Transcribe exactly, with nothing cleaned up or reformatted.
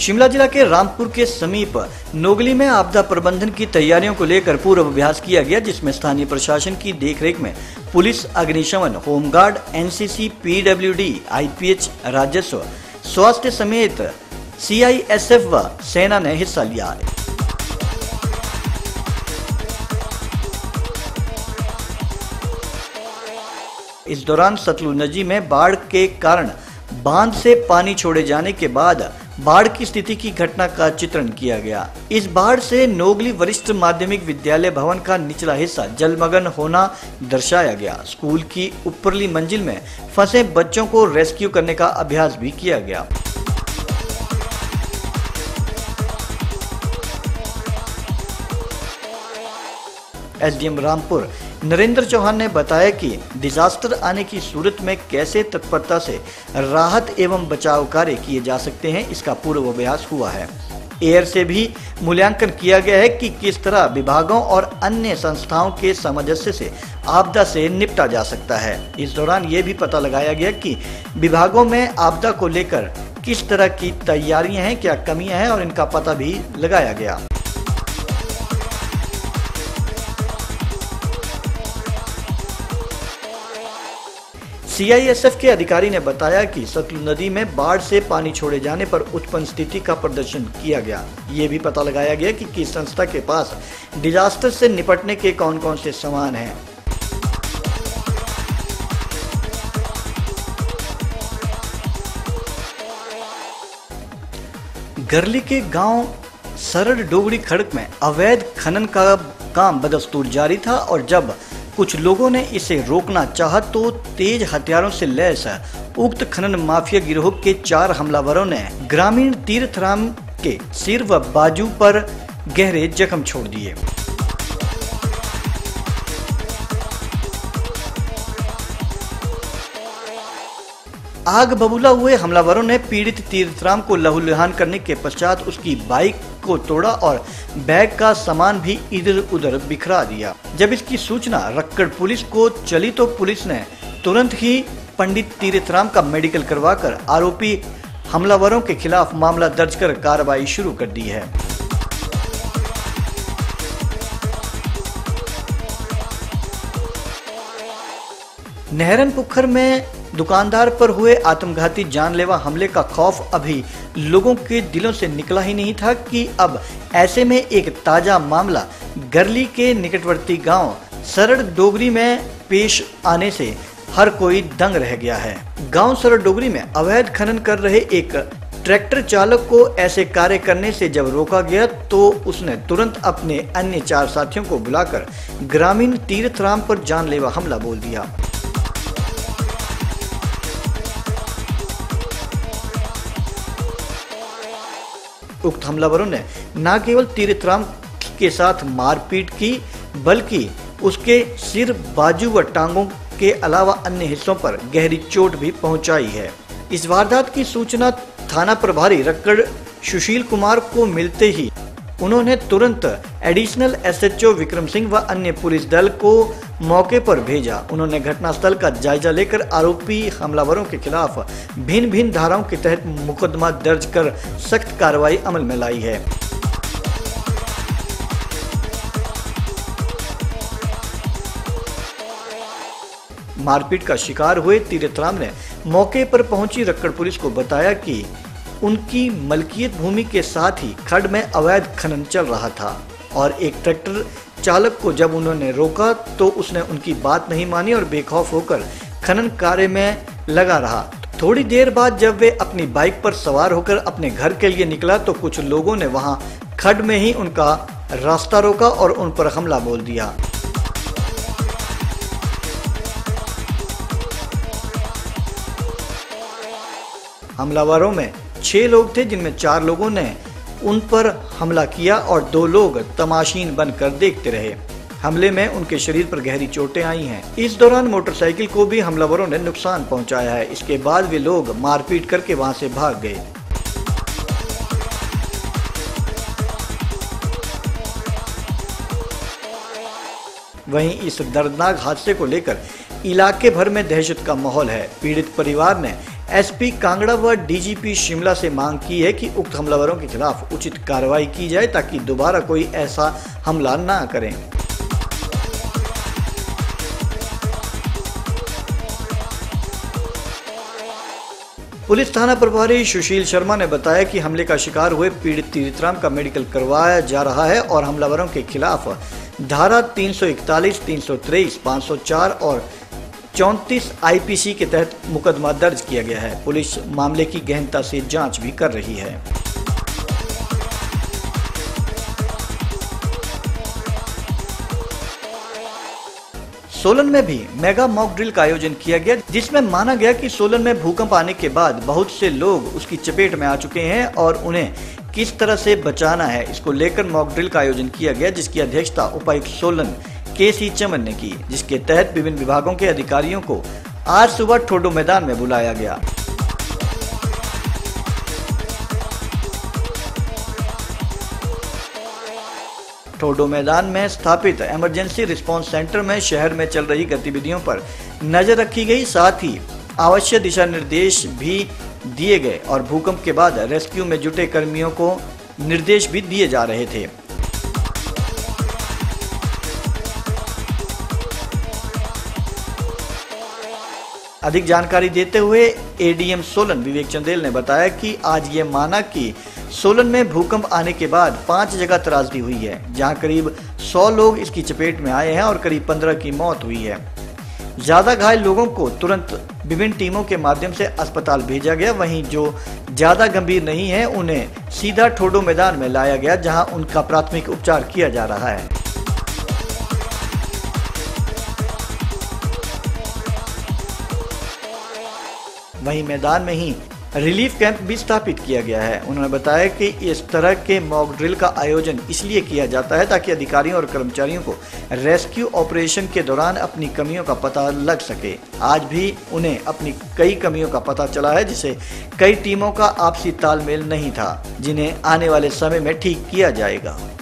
शिमला जिला के रामपुर के समीप नोगली में आपदा प्रबंधन की तैयारियों को लेकर पूर्व अभ्यास किया गया, जिसमें स्थानीय प्रशासन की देखरेख में पुलिस, अग्निशमन, होमगार्ड, एनसीसी, पीडब्ल्यूडी, आईपीएच, राजस्व, स्वास्थ्य समेत सीआईएसएफ व सेना ने हिस्सा लिया। इस दौरान सतलुज नदी में बाढ़ के कारण बांध से पानी छोड़े जाने के बाद बाढ़ की स्थिति की घटना का चित्रण किया गया। इस बाढ़ से नोगली वरिष्ठ माध्यमिक विद्यालय भवन का निचला हिस्सा जलमग्न होना दर्शाया गया। स्कूल की ऊपरली मंजिल में फंसे बच्चों को रेस्क्यू करने का अभ्यास भी किया गया। एसडीएम रामपुर नरेंद्र चौहान ने बताया कि डिजास्टर आने की सूरत में कैसे तत्परता से राहत एवं बचाव कार्य किए जा सकते हैं, इसका पूर्व अभ्यास हुआ है। एयर से भी मूल्यांकन किया गया है कि किस तरह विभागों और अन्य संस्थाओं के सामंजस्य से आपदा से निपटा जा सकता है। इस दौरान ये भी पता लगाया गया कि विभागों में आपदा को लेकर किस तरह की तैयारियां हैं, क्या कमियां हैं, और इनका पता भी लगाया गया। सीआईएसएफ के अधिकारी ने बताया कि सतलुज नदी में बाढ़ से पानी छोड़े जाने पर उत्पन्न स्थिति का प्रदर्शन किया गया। ये भी पता लगाया गया कि किस संस्था के पास डिजास्टर से निपटने के कौन कौन से सामान हैं। गरली के गांव सरड़ डोगरी खड़क में अवैध खनन का काम बदस्तूर जारी था और जब कुछ लोगों ने इसे रोकना चाहा तो तेज हथियारों से लैस उक्त खनन माफिया गिरोह के चार हमलावरों ने ग्रामीण तीर्थराम के सिर व बाजू पर गहरे जख्म छोड़ दिए। आग बबूला हुए हमलावरों ने पीड़ित तीर्थराम को लहूलुहान करने के पश्चात उसकी बाइक को तोड़ा और बैग का सामान भी इधर उधर बिखरा दिया। जब इसकी सूचना रक्कड़ पुलिस को चली तो पुलिस ने तुरंत ही पंडित तीर्थराम का मेडिकल करवाकर आरोपी हमलावरों के खिलाफ मामला दर्ज कर कार्रवाई शुरू कर दी है। नहरन पुखर में दुकानदार पर हुए आत्मघाती जानलेवा हमले का खौफ अभी लोगों के दिलों से निकला ही नहीं था कि अब ऐसे में एक ताजा मामला गरली के निकटवर्ती गांव सरड़ डोगरी में पेश आने से हर कोई दंग रह गया है। गांव सरड़ डोगरी में अवैध खनन कर रहे एक ट्रैक्टर चालक को ऐसे कार्य करने से जब रोका गया तो उसने तुरंत अपने अन्य चार साथियों को बुलाकर ग्रामीण तीर्थराम पर जानलेवा हमला बोल दिया। उक्त हमलावरों ने न केवल तीर्थराम के साथ मारपीट की बल्कि उसके सिर, बाजू व टांगों के अलावा अन्य हिस्सों पर गहरी चोट भी पहुंचाई है। इस वारदात की सूचना थाना प्रभारी रक्कड़ सुशील कुमार को मिलते ही उन्होंने तुरंत एडिशनल एसएचओ विक्रम सिंह व अन्य पुलिस दल को मौके पर भेजा। उन्होंने घटनास्थल का जायजा लेकर आरोपी हमलावरों के खिलाफ भिन्न भिन्न धाराओं के तहत मुकदमा दर्ज कर सख्त कार्रवाई अमल में लाई है। मारपीट का शिकार हुए तीर्थराम ने मौके पर पहुंची रक्कड़ पुलिस को बताया कि उनकी मलकियत भूमि के साथ ही खड्ड में अवैध खनन चल रहा था और एक ट्रैक्टर चालक को जब उन्होंने रोका तो उसने उनकी बात नहीं मानी और बेखौफ होकर खनन कार्य में लगा रहा। थोड़ी देर बाद जब वे अपनी बाइक पर सवार होकर अपने घर के लिए निकला तो कुछ लोगों ने वहां खड्ड में ही उनका रास्ता रोका और उन पर हमला बोल दिया। हमलावरों में छह लोग थे, जिनमें चार लोगों ने उन पर हमला किया और दो लोग तमाशीन बनकर देखते रहे। हमले में उनके शरीर पर गहरी चोटें आई हैं। इस दौरान मोटरसाइकिल को भी हमलावरों ने नुकसान पहुंचाया है। इसके बाद वे लोग मारपीट करके वहां से भाग गए। वहीं इस दर्दनाक हादसे को लेकर इलाके भर में दहशत का माहौल है। पीड़ित परिवार ने एसपी कांगड़ा व डीजीपी शिमला से मांग की है कि उक्त हमलावरों के खिलाफ उचित कार्रवाई की जाए ताकि दोबारा कोई ऐसा हमला न करें। पुलिस थाना प्रभारी सुशील शर्मा ने बताया कि हमले का शिकार हुए पीड़ित तीर्थराम का मेडिकल करवाया जा रहा है और हमलावरों के खिलाफ धारा तीन सौ इकतालीस, तीन सौ तेईस, पाँच सौ चार और चौंतीस आईपीसी के तहत मुकदमा दर्ज किया गया है। पुलिस मामले की गहनता से जांच भी कर रही है। सोलन में भी मेगा मॉक ड्रिल का आयोजन किया गया, जिसमें माना गया कि सोलन में भूकंप आने के बाद बहुत से लोग उसकी चपेट में आ चुके हैं और उन्हें किस तरह से बचाना है, इसको लेकर मॉक ड्रिल का आयोजन किया गया, जिसकी अध्यक्षता उपायुक्त सोलन के सी चमन ने की, जिसके तहत विभिन्न विभागों के अधिकारियों को आज सुबह ठोडो मैदान में बुलाया गया। ठोडो मैदान में स्थापित इमरजेंसी रिस्पांस सेंटर में शहर में चल रही गतिविधियों पर नजर रखी गई, साथ ही आवश्यक दिशा निर्देश भी दिए गए और भूकंप के बाद रेस्क्यू में जुटे कर्मियों को निर्देश भी दिए जा रहे थे। अधिक जानकारी देते हुए एडीएम सोलन विवेक चंदेल ने बताया कि आज ये माना कि सोलन में भूकंप आने के बाद पांच जगह त्रासदी हुई है, जहां करीब सौ लोग इसकी चपेट में आए हैं और करीब पंद्रह की मौत हुई है। ज्यादा घायल लोगों को तुरंत विभिन्न टीमों के माध्यम से अस्पताल भेजा गया, वहीं जो ज्यादा गंभीर नहीं है उन्हें सीधा ठोडो मैदान में लाया गया, जहां उनका प्राथमिक उपचार किया जा रहा है। वहीं मैदान में ही रिलीफ कैंप भी स्थापित किया गया है। उन्होंने बताया कि इस तरह के मॉक ड्रिल का आयोजन इसलिए किया जाता है ताकि अधिकारियों और कर्मचारियों को रेस्क्यू ऑपरेशन के दौरान अपनी कमियों का पता लग सके। आज भी उन्हें अपनी कई कमियों का पता चला है, जिसे कई टीमों का आपसी तालमेल नहीं था, जिन्हें आने वाले समय में ठीक किया जाएगा।